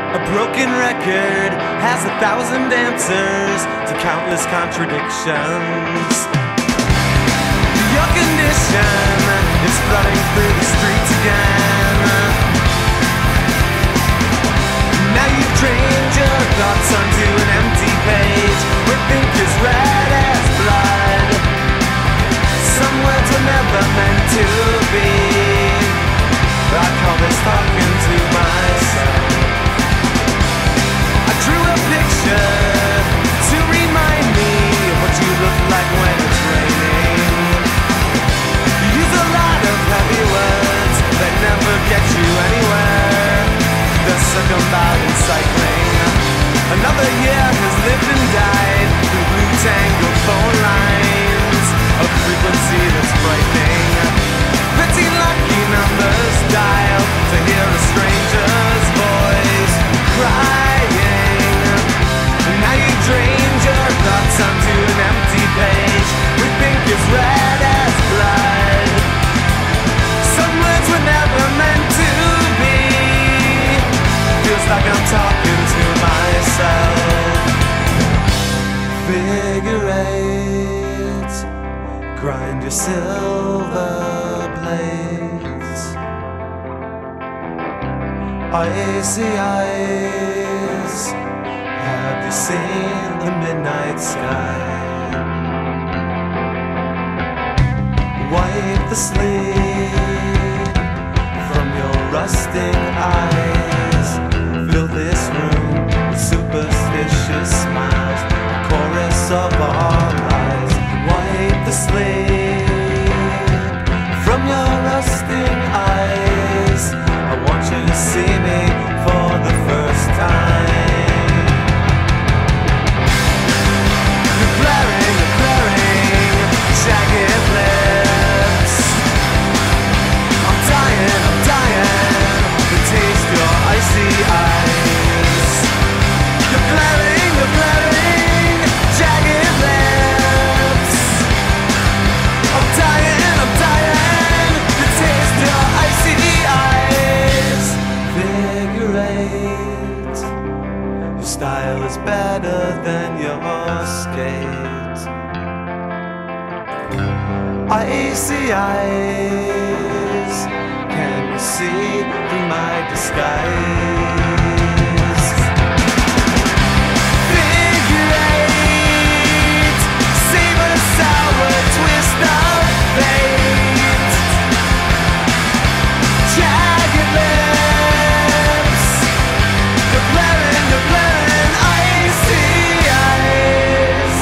A broken record has 1,000 answers to countless contradictions. Your condition is flooding through the streets again. Now you've trained your thoughts onto an empty page with ink as red as blood. Some words were never meant to be. I call this talking to myself. I drew a picture to remind me of what you look like when it's raining. You use a lot of heavy words that never get you anywhere. The circumambulance cycling. Another year has lived and died through blue tangled phone lines, a frequency that's frightening. 50 lucky numbers dialed to hear a stranger's voice crying. Now you drained your thoughts onto an empty page with ink as red as blood. Some words were never meant to be. Feels like I'm talking to myself. Figure eight, grind your silver blades. Icy eyes, have you seen the midnight sky? Wipe the sleep from your rusting eyes. Fill this room with superstitious smiles, a chorus of our lies. Wipe the sleep from your rusting eyes. I want you to see me for the first time. You're glaring, jagged lips. I'm dying to taste your icy eyes. You're glaring, jagged lips. I'm dying to taste your icy eyes. Figure eight, your style is better than your skate. Icy eyes, can you see through my disguise? Figure eight, save a sour twist of fate. Jagged lips, you're glaring, icy eyes.